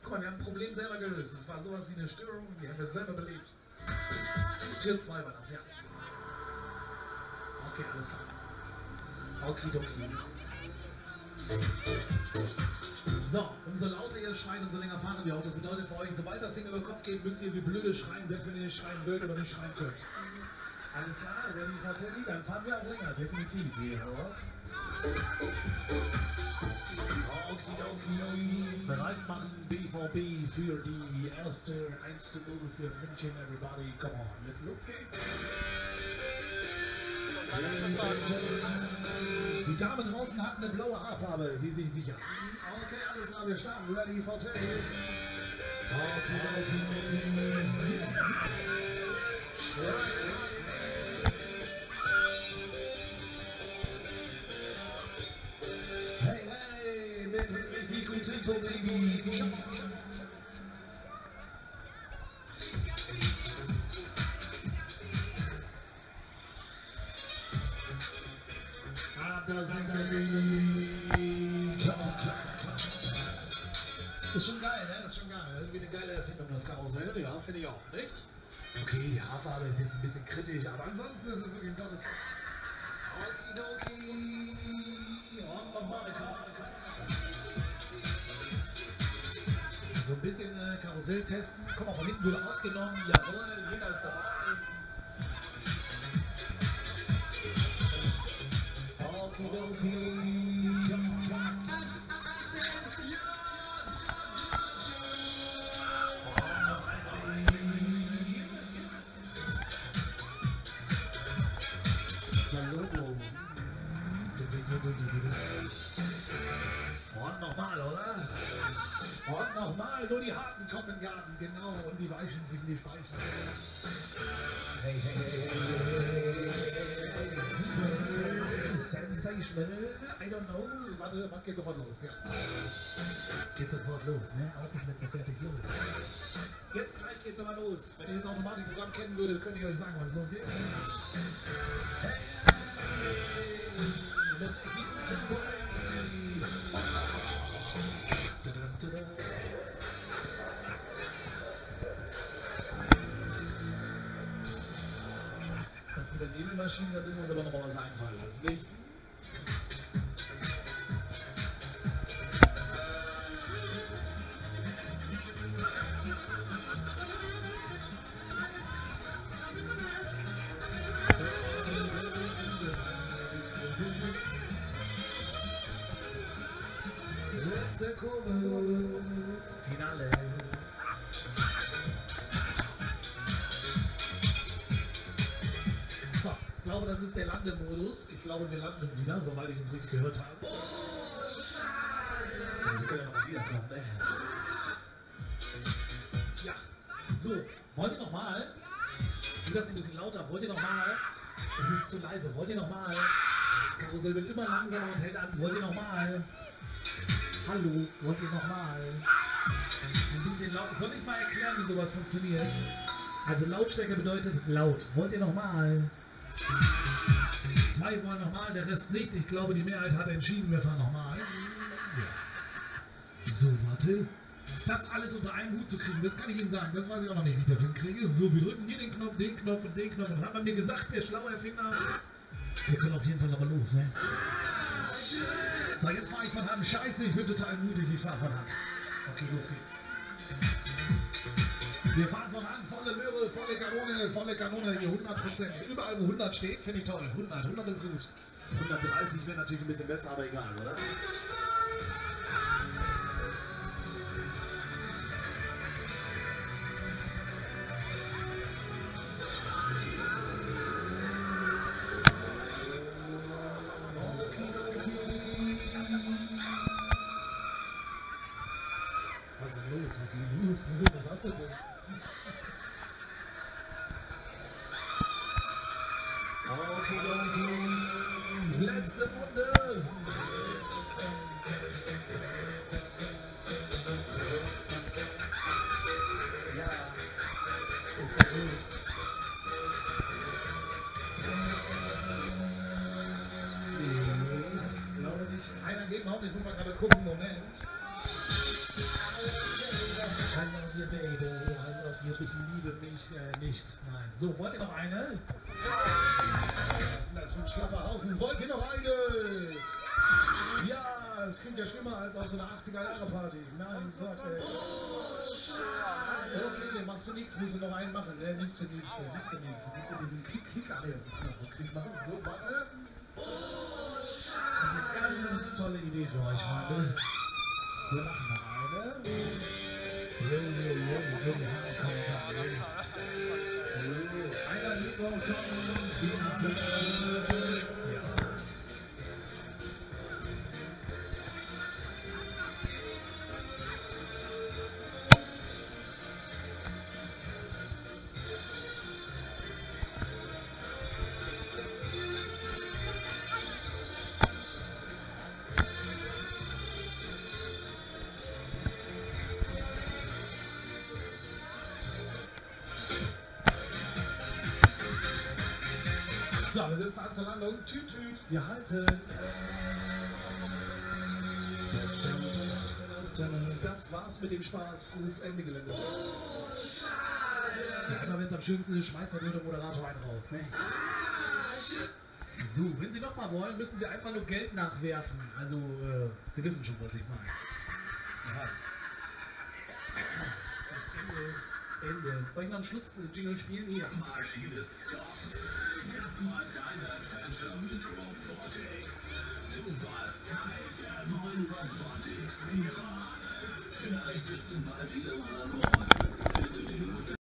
Guck mal, wir haben ein Problem selber gelöst. Es war sowas wie eine Störung, die haben wir selber belebt. Tier 2 war das, ja. Okay, alles klar. Okidoki. So, umso lauter ihr schreit, umso länger fahren wir auch. Das bedeutet für euch, sobald das Ding über den Kopf geht, müsst ihr wie blöde schreien, selbst wenn ihr nicht schreien wollt oder nicht schreien könnt. Alles klar, ready for Teddy? Dann fahren wir auch länger, definitiv. Okidoki. Bereit machen, BVB für die erste 1:0 für München. Everybody, come on. Los geht's. Die Dame draußen hat eine blaue Haarfarbe, sie sich sicher. Okay, alles klar, wir starten. Ready for Teddy. Okidoki. Hey, hey, mit richtig gut Tempo, Baby. Da sind wir. Ist schon geil, ne? Ist schon geil. Irgendwie eine geile Erfindung, das Karussell. Ja, finde ich auch, nicht? Okay, die Haarfarbe ist jetzt ein bisschen kritisch, aber ansonsten ist es wirklich ein tolles. Okidoki. Und nochmal eine Karte. So ein bisschen Karussell testen. Komm mal, von hinten wurde aufgenommen. Jawohl, jeder ist dabei. Okidoki. Und nochmal, oder? Und nochmal, nur die Harten kommen in den Garten, genau, und die Weichen sich in die Speicher. Hey, hey, hey, hey, hey, super, sensational, I don't know, warte, geht sofort los, ja. Geht sofort los, ne? Autoplätze fertig, los. Jetzt gleich geht's aber los. Wenn ihr das Automatikprogramm kennen würdet, könnte ich euch sagen, was losgeht. Hey, das mit der Nebelmaschine, da müssen wir uns aber nochmal was einfallen lassen, nicht? Letzte Kurve, Finale. So, ich glaube, das ist der Landemodus. Ich glaube, wir landen wieder, soweit ich es richtig gehört habe. Boah, schade. Sie können ja noch wiederkommen, ne? Ja, so, wollt ihr nochmal? Ich will das ein bisschen lauter. Wollt ihr nochmal? Es ist zu leise. Wollt ihr nochmal? Das Karussell wird immer langsamer und hält an. Wollt ihr nochmal? Hallo, wollt ihr nochmal? Ein bisschen laut. Soll ich mal erklären, wie sowas funktioniert? Also Lautstärke bedeutet laut. Wollt ihr nochmal? 2 wollen nochmal, der Rest nicht. Ich glaube, die Mehrheit hat entschieden, wir fahren nochmal. Ja. So, warte. Das alles unter einen Hut zu kriegen, das kann ich Ihnen sagen. Das weiß ich auch noch nicht, wie ich das hinkriege. So, wir drücken hier den Knopf und den Knopf. Und hat man mir gesagt, der schlaue Erfinder, wir können auf jeden Fall nochmal los, ne? So, jetzt fahre ich von Hand. Scheiße, ich bin total mutig, ich fahre von Hand. Okay, los geht's. Wir fahren von Hand, volle Möhre, volle Kanone, hier 100%. Überall, wo 100 steht, finde ich toll. 100 ist gut. 130 wäre natürlich ein bisschen besser, aber egal, oder? Was ist denn los? Was ist denn los? Was hast du denn? Okay. Letzte Runde. Ja, ist ja gut. Ich glaube nicht. Einer geht noch, ich muss mal gerade gucken, Moment. I love you, baby. I love you. Bitte liebe mich nicht. Nein. So, wollt ihr noch eine? Was ist denn das für ein schlapper Haufen? Wollt ihr noch eine? Ja, das klingt ja schlimmer als auf so einer 80er-Jahre-Party. Nein, Gott, ey. Okay, machst du nichts, musst du noch einen machen. Ne? Nichts für nichts. Nichts für nichts. Nicht mit diesem Klick. Ah, ne, das ist andersrum. Klick machen. So, warte. Eine ganz tolle Idee für euch, Freunde. Wir machen noch eine. Die Haare kommen rein. Einer Lieber kommen. Ja. So, wir sitzen an zur Landung. Tüt. Wir halten. Das war's mit dem Spaß. Das ist Ende Gelände. Ja, immer wenn es am schönsten ist, schmeißt der Moderator einen raus. Ne? So, wenn Sie nochmal wollen, müssen Sie einfach nur Geld nachwerfen. Also, Sie wissen schon, was ich meine. Ja. Ende. Soll ich noch einen Schluss-Jingle spielen? Hier. Maschine Stop. Das war dein Adventure mit Robotics. Du warst Teil der neuen Robotics-Ära. Vielleicht bist du bald wieder mal an Bord.